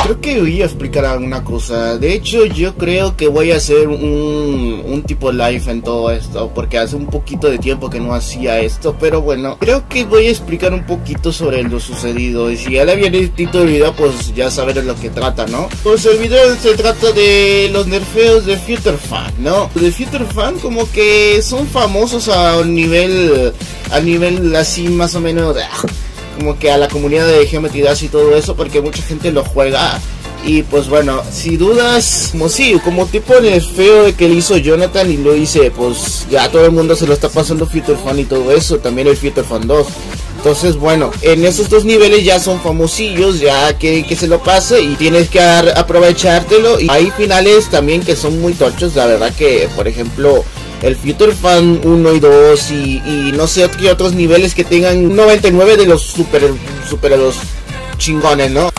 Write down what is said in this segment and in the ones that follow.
creo que voy a explicar alguna cosa. De hecho, yo creo que voy a hacer un tipo live en todo esto, porque hace un poquito de tiempo que no hacía esto. Pero bueno, creo que voy a explicar un poquito sobre lo sucedido. Y si ya le había el título del video, pues ya sabré de lo que trata, ¿no? Pues el video se trata de los nerfeos de Future Fan, ¿no? De Future Fan como que son famosos a nivel así más o menos, como que a la comunidad de Geometry Dash y todo eso, porque mucha gente lo juega. Y pues bueno, si dudas, como tipo nerfeo de que le hizo Jonathan y lo hice, pues ya todo el mundo se lo está pasando Future Fan y todo eso, también el Future Fan 2. Entonces bueno, en esos dos niveles ya son famosillos, ya que se lo pase y tienes que aprovechártelo. Y hay finales también que son muy tochos, la verdad que por ejemplo el Future Fan 1 y 2 y no sé qué otros niveles que tengan 99 de los super los chingones, ¿no?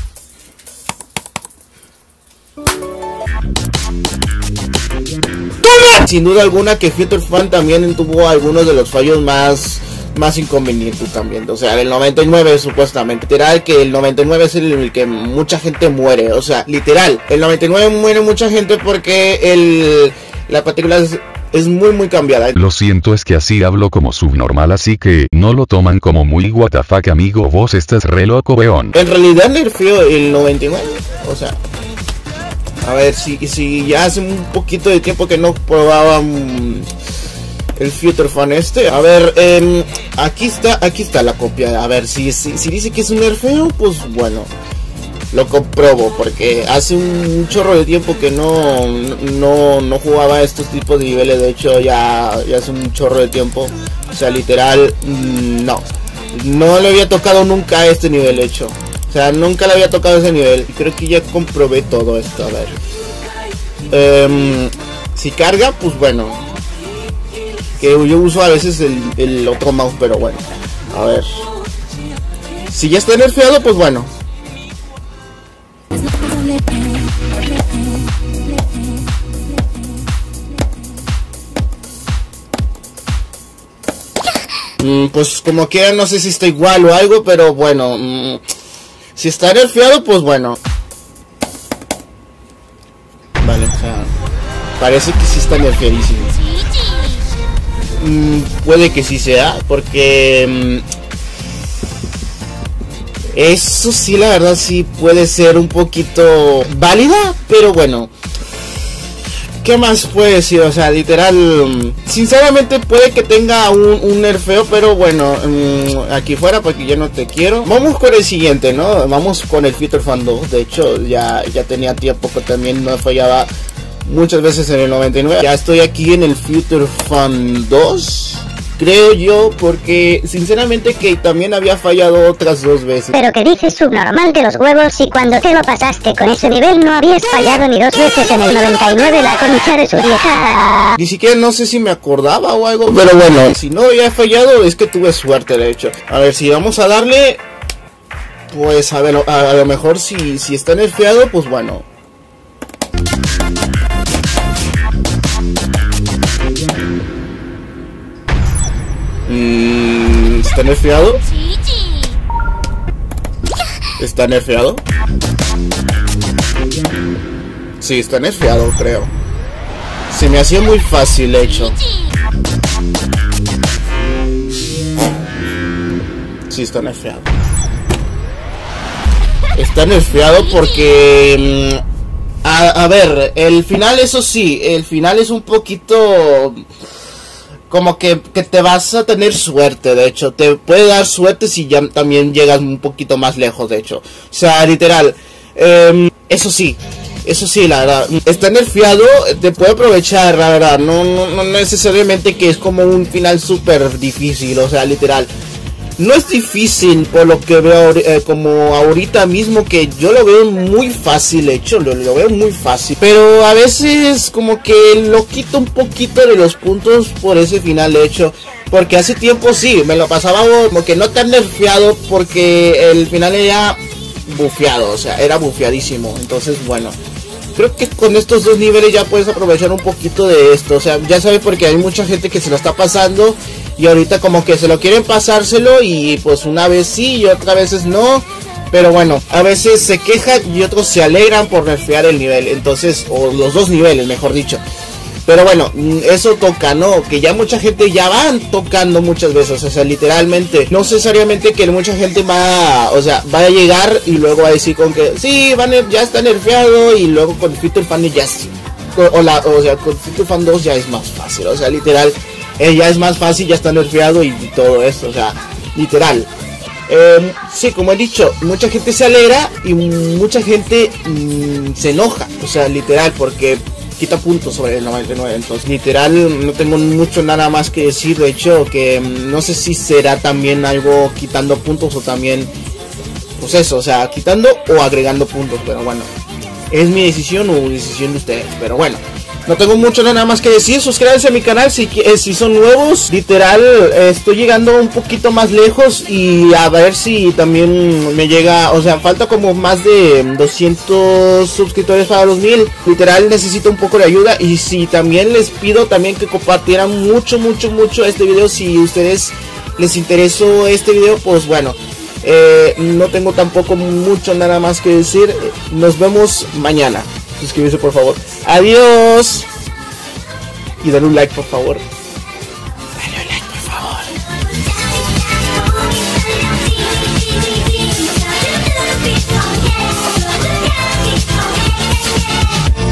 Sin duda alguna que Future Fan también tuvo algunos de los fallos más inconvenientes también. O sea, el 99 supuestamente, literal que el 99 es el que mucha gente muere. O sea, literal, el 99 muere mucha gente porque la partícula es muy cambiada. Lo siento, es que así hablo como subnormal, así que no lo toman como muy WTF, amigo, vos estás re loco, weón. En realidad nerfeó el 99, o sea, a ver, si ya hace un poquito de tiempo que no probaba el Future Fan este. A ver, aquí está la copia. A ver, si dice que es un nerfeo, pues bueno, lo comprobo, porque hace un chorro de tiempo que no jugaba estos tipos de niveles. De hecho ya hace un chorro de tiempo. O sea, literal, no le había tocado nunca este nivel, de hecho. O sea, nunca le había tocado ese nivel. Y creo que ya comprobé todo esto. A ver, si carga, pues bueno, que yo uso a veces el otro mouse, pero bueno, a ver, si ya está nerfeado, pues bueno. Pues como quiera, no sé si está igual o algo, pero bueno, si está nerfeado, pues bueno. Vale, o sea, parece que sí está nerfeadísimo. Puede que sí sea, porque eso sí, la verdad sí puede ser un poquito válida, pero bueno, ¿qué más puede decir? O sea, literal, sinceramente puede que tenga un nerfeo, pero bueno, aquí fuera, porque yo no te quiero. Vamos con el siguiente, ¿no? Vamos con el Future Fan 2. De hecho, ya tenía tiempo que también no fallaba muchas veces en el 99. Ya estoy aquí en el Future Fan 2, creo yo, porque sinceramente que también había fallado otras 2 veces. Pero que dices subnormal de los huevos, y cuando te lo pasaste con ese nivel no habías fallado ni 2 veces en el 99, la concha de su vieja. Ni siquiera no sé si me acordaba o algo, pero bueno, si no había fallado es que tuve suerte, de hecho. A ver, si vamos a darle, pues a ver, a lo mejor si está nerfeado, pues bueno. ¿Está nerfeado? ¿Está nerfeado? Sí, está nerfeado, creo. Se me hacía muy fácil, de hecho. Sí, está nerfeado. Está nerfeado porque a ver, el final, eso sí, el final es un poquito como que te vas a tener suerte. De hecho, te puede dar suerte si ya también llegas un poquito más lejos, de hecho. O sea, literal, eso sí, la verdad, está nerfeado, te puede aprovechar, la verdad. No necesariamente que es como un final súper difícil, o sea, literal. No es difícil por lo que veo, como ahorita mismo, que yo lo veo muy fácil, hecho, lo veo muy fácil. Pero a veces como que lo quito un poquito de los puntos por ese final, hecho. Porque hace tiempo sí, me lo pasaba como que no tan nerfeado, porque el final era bufeado, o sea, era bufeadísimo. Entonces, bueno, creo que con estos 2 niveles ya puedes aprovechar un poquito de esto. O sea, ya sabes, porque hay mucha gente que se lo está pasando y ahorita como que se lo quieren pasárselo, y pues una vez sí y otras veces no. Pero bueno, a veces se quejan y otros se alegran por nerfear el nivel. Entonces, o los dos niveles, mejor dicho. Pero bueno, eso toca, ¿no? Que ya mucha gente ya van tocando muchas veces. O sea, literalmente, no necesariamente que mucha gente va, o sea, va a llegar y luego va a decir con que sí, ya está nerfeado. Y luego con Future Fan ya sí. O sea, con Future Fan 2 ya es más fácil. O sea, literal, ya es más fácil, ya está nerfeado y todo esto. O sea, literal. Sí, como he dicho, mucha gente se alegra y mucha gente se enoja. O sea, literal, porque quita puntos sobre el 99. Entonces literal no tengo mucho nada más que decir. De hecho que no sé si será también algo quitando puntos o también pues eso, o sea, quitando o agregando puntos. Pero bueno, es mi decisión o decisión de ustedes. Pero bueno, no tengo mucho nada más que decir. Suscríbanse a mi canal si son nuevos. Literal, estoy llegando un poquito más lejos. Y a ver si también me llega. O sea, falta como más de 200 suscriptores para los 1000. Literal, necesito un poco de ayuda. Y si también les pido también que compartieran mucho este video. Si a ustedes les interesó este video, pues bueno. No tengo tampoco mucho nada más que decir. Nos vemos mañana. Suscríbete por favor. Adiós. Y dale un like por favor. Dale un like por favor.